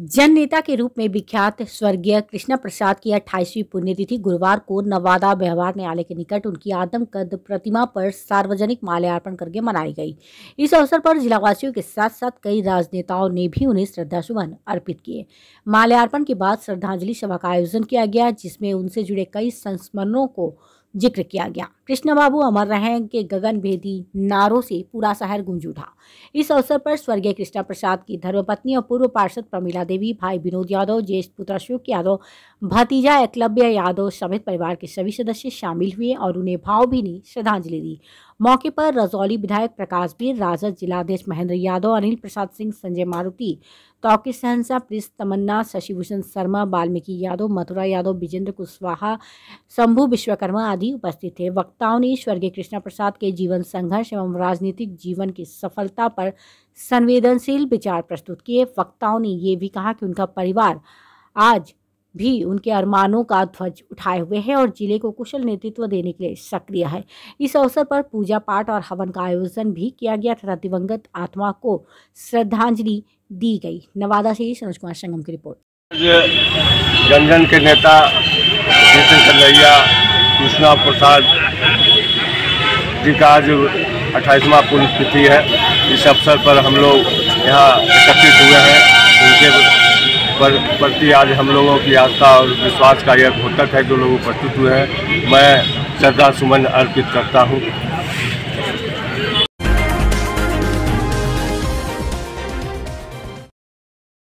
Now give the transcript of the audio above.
जन नेता के रूप में विख्यात स्वर्गीय कृष्णा प्रसाद की 28वीं पुण्यतिथि गुरुवार को नवादा व्यवहार न्यायालय के निकट उनकी आदमकद प्रतिमा पर सार्वजनिक माल्यार्पण करके मनाई गई। इस अवसर पर जिलावासियों के साथ साथ कई राजनेताओं ने भी उन्हें श्रद्धासुमन अर्पित किए। माल्यार्पण के बाद श्रद्धांजलि सभा का आयोजन किया गया, जिसमें उनसे जुड़े कई संस्मरणों को जिक्र किया गया। कृष्ण बाबू अमर रहें के गगनभेदी नारों से पूरा शहर गूंज उठा। इस अवसर पर स्वर्गीय कृष्णा प्रसाद की धर्मपत्नी और पूर्व पार्षद प्रमीला देवी, भाई विनोद यादव, ज्येष्ठ पुत्र अशोक यादव, भतीजा एकलव्य यादव समेत परिवार के सभी सदस्य शामिल हुए और उन्हें भावभीनी श्रद्धांजलि दी। मौके पर रजौली विधायक प्रकाश बीर, राजद जिलाध्यक्ष महेंद्र यादव, अनिल प्रसाद सिंह, संजय मारुति, तौकीर सहंसा, प्रिंस तमन्ना, शशिभूषण शर्मा, वाल्मीकि यादव, मथुरा यादव, विजेंद्र कुशवाहा, शंभू विश्वकर्मा आदि उपस्थित थे। वक्ताओं ने स्वर्गीय कृष्णा प्रसाद के जीवन संघर्ष एवं राजनीतिक जीवन की सफलता पर संवेदनशील विचार प्रस्तुत किए। वक्ताओं ने ये भी कहा कि उनका परिवार आज भी उनके अरमानों का ध्वज उठाए हुए है और जिले को कुशल नेतृत्व देने के लिए सक्रिय है। इस अवसर पर पूजा पाठ और हवन का आयोजन भी किया गया तथा दिवंगत आत्मा को श्रद्धांजलि दी गई। नवादा से सनोज कुमार संगम की रिपोर्ट। जन जन के नेता कन्हैया कृष्णा प्रसाद जी का आज 28वां पुण्यतिथि है। इस अवसर पर हम लोग यहाँ एकत्रित हुए हैं। उनके प्रति आज हम लोगों की आस्था और विश्वास का यह द्योतक है जो लोग उपस्थित हुए हैं। मैं श्रद्धा सुमन अर्पित करता हूँ।